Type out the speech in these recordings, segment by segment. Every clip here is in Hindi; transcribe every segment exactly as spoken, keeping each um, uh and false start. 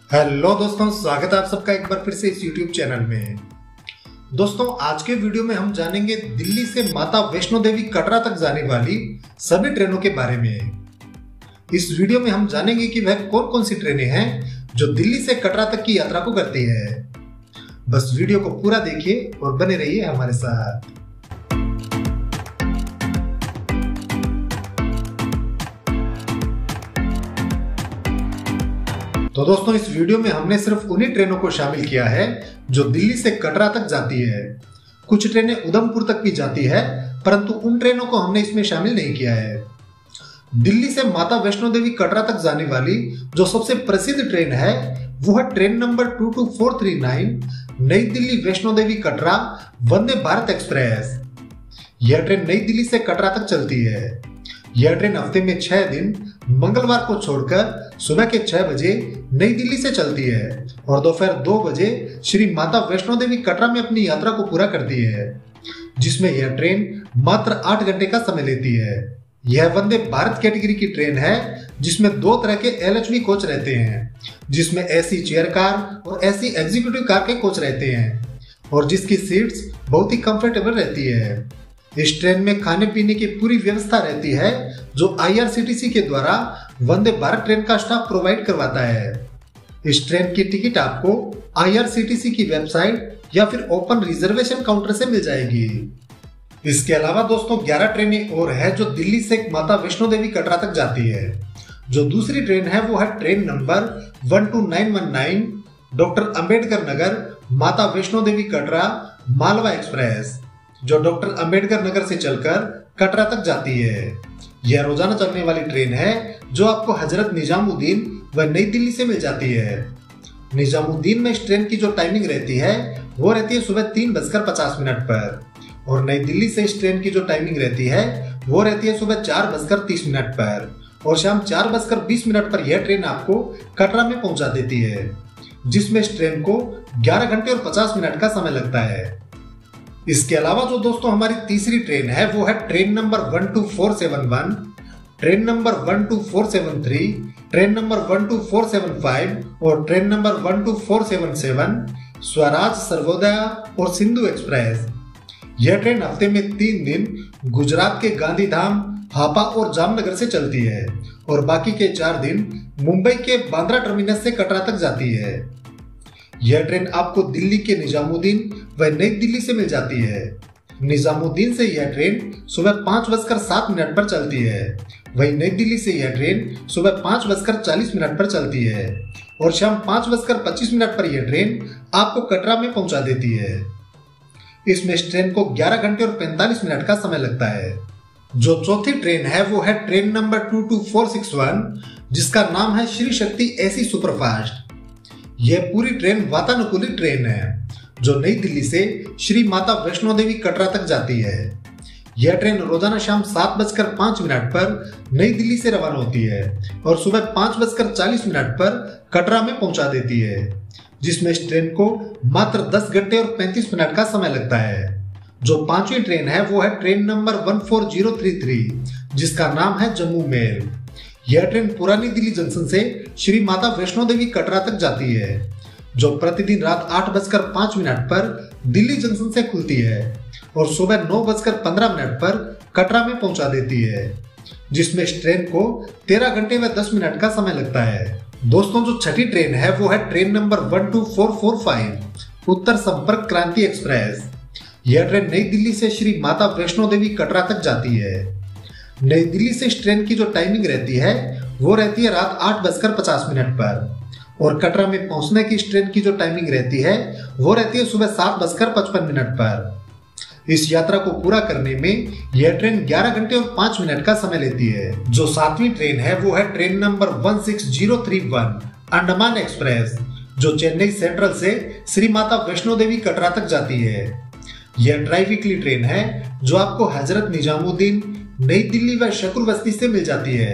हेलो दोस्तों, स्वागत है आप सबका एक बार फिर से इस यूट्यूब चैनल में। दोस्तों, आज के वीडियो में हम जानेंगे दिल्ली से माता वैष्णो देवी कटरा तक जाने वाली सभी ट्रेनों के बारे में। इस वीडियो में हम जानेंगे कि वह कौन कौन सी ट्रेनें हैं जो दिल्ली से कटरा तक की यात्रा को करती है। बस वीडियो को पूरा देखिए और बने रहिए हमारे साथ। तो दोस्तों, इस वीडियो में हमने सिर्फ उन्हीं ट्रेनों को शामिल किया है जो दिल्ली से कटरा तक जाती है। कुछ ट्रेनें उधमपुर तक भी जाती है, परंतु उन ट्रेनों को हमने इसमें शामिल नहीं किया है। दिल्ली से माता वैष्णो देवी कटरा तक जाने वाली जो सबसे प्रसिद्ध ट्रेन है वो है train number two two four three nine Nai Delhi Vaishno Devi Katra Vande Bharat express. यह ट्रेन नई दिल्ली से कटरा तक चलती है। यह ट्रेन हफ्ते में छह दिन मंगलवार को छोड़कर सुबह के छह बजे नई दिल्ली से चलती है और दोपहर दो बजे श्री माता वैष्णो देवी कटरा में अपनी यात्रा को पूरा करती है, जिसमें यह ट्रेन मात्र आठ घंटे का समय लेती है। यह वंदे भारत कैटेगरी की ट्रेन है जिसमें दो तरह के एल एच बी कोच रहते हैं, जिसमें एसी चेयर कार और एसी एग्जीक्यूटिव कार के कोच रहते हैं और जिसकी सीट्स बहुत ही कंफर्टेबल रहती है। इस ट्रेन में खाने पीने की पूरी व्यवस्था रहती है जो I R C T C के द्वारा वंदे भारत ट्रेन का स्टाफ प्रोवाइड करवाता है। इस ट्रेन की टिकट आपको I R C T C की वेबसाइट या फिर ओपन रिजर्वेशन काउंटर से मिल जाएगी। इसके अलावा दोस्तों, ग्यारह ट्रेनें और है जो दिल्ली से माता वैष्णो देवी कटरा तक जाती है। जो दूसरी ट्रेन है वो है train number one two nine one nine doctor Ambedkar Nagar Mata Vaishno Devi Katra Malwa express, जो डॉक्टर अंबेडकर नगर से चलकर कटरा तक जाती है। यह रोजाना चलने वाली ट्रेन है जो आपको हजरत निजामुद्दीन व नई दिल्ली से मिल जाती है। निजामुद्दीन में इस ट्रेन की जो टाइमिंग रहती है वो रहती है सुबह तीन बजकर पचास मिनट पर और नई दिल्ली से इस ट्रेन की जो टाइमिंग रहती है वो रहती है सुबह चार बजकर तीस मिनट पर और शाम चार बजकर बीस मिनट पर यह ट्रेन आपको कटरा में पहुंचा देती है, जिसमें इस ट्रेन को ग्यारह घंटे और पचास मिनट का समय लगता है। इसके अलावा जो दोस्तों हमारी तीसरी ट्रेन है वो है train number one two four seven one, train number one two four seven three, train number one two four seven five और train number one two four seven seven Swaraj, Sarvodaya और सिंधु एक्सप्रेस। यह ट्रेन हफ्ते में तीन दिन गुजरात के गांधीधाम, हापा और जामनगर से चलती है और बाकी के चार दिन मुंबई के बांद्रा टर्मिनस से कटरा तक जाती है। यह ट्रेन आपको दिल्ली के निजामुद्दीन व नई दिल्ली से मिल जाती है। निजामुद्दीन से यह ट्रेन सुबह पांच बजकर सात मिनट पर चलती है, वहीं नई दिल्ली से यह ट्रेन सुबह पांच बजकर चालीस मिनट पर चलती है और शाम पांच बजकर पच्चीस मिनट पर यह ट्रेन आपको कटरा में पहुंचा देती है। इसमें इस ट्रेन को ग्यारह घंटे और पैंतालीस मिनट का समय लगता है। जो चौथी ट्रेन है वो है train number two two four six one, जिसका नाम है श्री शक्ति एसी सुपरफास्ट। यह पूरी ट्रेन वातानुकूलित ट्रेन है जो नई दिल्ली से श्री माता वैष्णो देवी कटरा तक जाती है। यह ट्रेन रोजाना शाम सात बजकर पांच मिनट पर नई दिल्ली से रवाना होती है और सुबह पांच बजकर चालीस मिनट पर कटरा में पहुंचा देती है, जिसमें इस ट्रेन को मात्र दस घंटे और पैंतीस मिनट का समय लगता है। जो पांचवी ट्रेन है वो है train number one four zero three three, जिसका नाम है जम्मू मेल। यह ट्रेन पुरानी दिल्ली जंक्शन से श्री माता वैष्णो देवी कटरा तक जाती है, जो प्रतिदिन रात आठ बजकर पांच मिनट पर दिल्ली जंक्शन से खुलती है और सुबह नौ बजकर पंद्रह मिनट पर कटरा में पहुंचा देती है, जिसमें इस ट्रेन को तेरह घंटे व दस मिनट का समय लगता है। दोस्तों, जो छठी ट्रेन है वो है train number one two four four five Uttar Sampark Kranti express. यह ट्रेन नई दिल्ली से श्री माता वैष्णो देवी कटरा तक जाती है। नई दिल्ली से इस ट्रेन की जो टाइमिंग रहती है वो रहती है रात आठ बजकर पचास मिनट पर और कटरा में पहुंचने की इस ट्रेन की जो टाइमिंग रहती है वो रहती है सुबह सात बजकर पचपन मिनट पर। इस यात्रा को पूरा करने में यह ट्रेन ग्यारह घंटे और पांच मिनट का समय लेती है। जो सातवीं ट्रेन है वो है train number one six zero three one Andaman express, जो चेन्नई सेंट्रल से श्री माता वैष्णो देवी कटरा तक जाती है। यह ट्राई वीकली ट्रेन है जो आपको हजरत निजामुद्दीन, नई दिल्ली व शकुर बस्ती से मिल जाती है।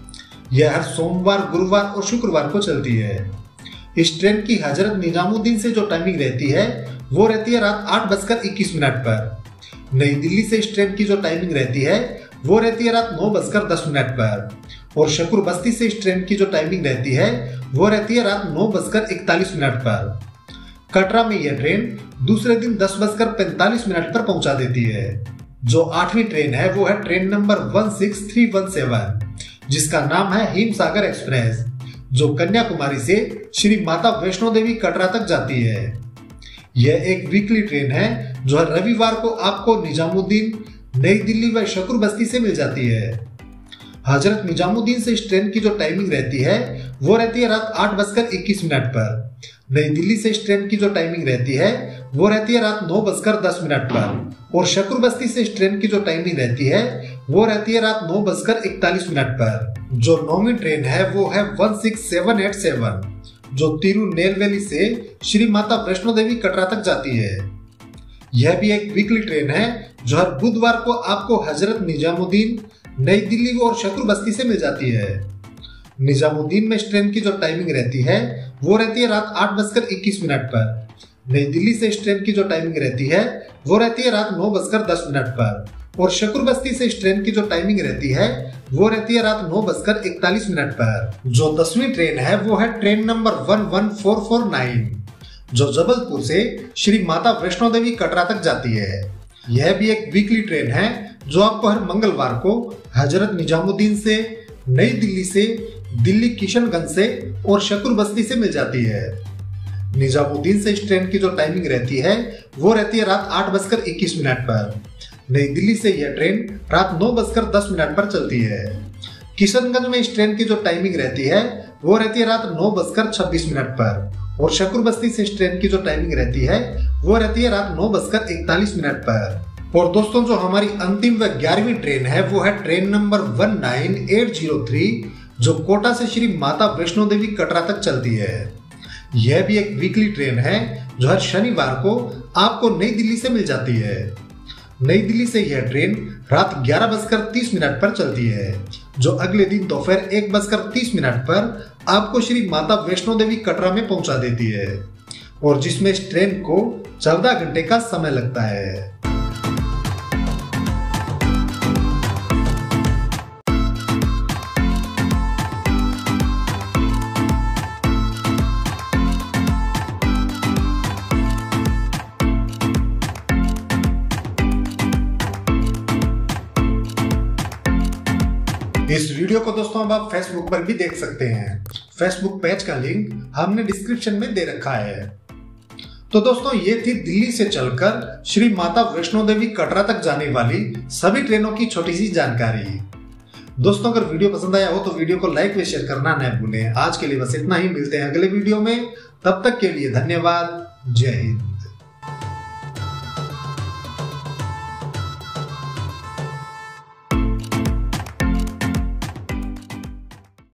यह हर सोमवार, गुरुवार और शुक्रवार को चलती है। इस ट्रेन की हजरत निजामुद्दीन से जो टाइमिंग रहती है वो रहती है रात आठ बजकर इक्कीस मिनट पर। नई दिल्ली से इस ट्रेन की जो टाइमिंग रहती है वो रहती है रात नौ बजकर दस मिनट पर। और शकूर बस्ती से इस ट्रेन की जो टाइमिंग रहती है वो रहती है रात नौ बजकर इकतालीस मिनट पर। कटरा में यह ट्रेन दूसरे दिन दस बजकर पैंतालीस मिनट पर पहुंचा देती है। जो आठवीं ट्रेन है वो है train number one six three one seven, जिसका नाम है हिमसागर एक्सप्रेस, जो कन्याकुमारी से श्री माता वैष्णो देवी कटरा तक जाती है। यह एक वीकली ट्रेन है जो हर रविवार को आपको निजामुद्दीन, नई दिल्ली व शकूर बस्ती से मिल जाती है। हजरत निजामुद्दीन से इस ट्रेन की जो टाइमिंग रहती है वो रहती है रात आठ बजकर इक्कीस मिनट पर। नई दिल्ली से इस ट्रेन की जो टाइमिंग रहती है वो रहती है रात नौ बजकर दस मिनट पर। और शकूर बस्ती से इस ट्रेन की जो टाइमिंग रहती है वो रहती है रात नौ बजकर इकतालीस मिनट पर। जो नौवीं ट्रेन है वो है one six seven eight seven, जो तिरुनेलवेली से श्री माता वैष्णो देवी कटरा तक जाती है। यह भी एक वीकली ट्रेन है जो हर बुधवार को आपको हजरत निजामुद्दीन, नई दिल्ली और शकूर बस्ती से मिल जाती है। निजामुद्दीन में इस ट्रेन की जो टाइमिंग रहती है वो रहती है रात आठ बजकर इक्कीस मिनट पर। नई दिल्ली से इस ट्रेन की जो टाइमिंग रहती है वो रहती है रात नौ बजकर दस मिनट पर। और शकूर बस्ती से इस ट्रेन की जो टाइमिंग रहती है वो रहती है रात नौ बजकर इकतालीस मिनट पर। जो दसवीं ट्रेन है वो है train number one one four four nine, जो जबलपुर से श्री माता वैष्णो देवी कटरा तक जाती है। यह भी एक वीकली ट्रेन है जो आपको हर मंगलवार को हजरत निजामुद्दीन से, नई दिल्ली से, दिल्ली किशनगंज से और शकूर बस्ती से मिल जाती है। निजामुद्दीन से इस ट्रेन की जो टाइमिंग रहती है वो रहती है रात आठ बजकर इक्कीस मिनट पर। नई दिल्ली से यह ट्रेन रात नौ बजकर दस मिनट पर चलती है। किशनगंज में इस ट्रेन की जो टाइमिंग रहती है वो रहती है रात नौ बजकर छब्बीस मिनट पर। और शकूर बस्ती से इस ट्रेन की जो टाइमिंग रहती है वो रहती है रात नौ बजकर इकतालीस मिनट पर। और दोस्तों, जो हमारी अंतिम व ग्यारहवीं ट्रेन है वो है train number one nine eight zero three, जो कोटा से श्री माता वैष्णो देवी कटरा तक चलती है। यह भी एक वीकली ट्रेन है जो हर शनिवार को आपको नई दिल्ली से मिल जाती है। नई दिल्ली से यह ट्रेन रात ग्यारह बजकर तीस मिनट पर चलती है, जो अगले दिन दोपहर एक बजकर तीस मिनट पर आपको श्री माता वैष्णो देवी कटरा में पहुंचा देती है। और जिसमें इस ट्रेन को चौदह घंटे का समय लगता है। इस वीडियो को दोस्तों अब आप फेसबुक पर भी देख सकते हैं। फेसबुक पेज का लिंक हमने डिस्क्रिप्शन में दे रखा है। तो दोस्तों, ये थी दिल्ली से चलकर श्री माता वैष्णो देवी कटरा तक जाने वाली सभी ट्रेनों की छोटी सी जानकारी। दोस्तों, अगर वीडियो पसंद आया हो तो वीडियो को लाइक व शेयर करना न भूलें। आज के लिए बस इतना ही, मिलते हैं अगले वीडियो में। तब तक के लिए धन्यवाद। जय हिंद।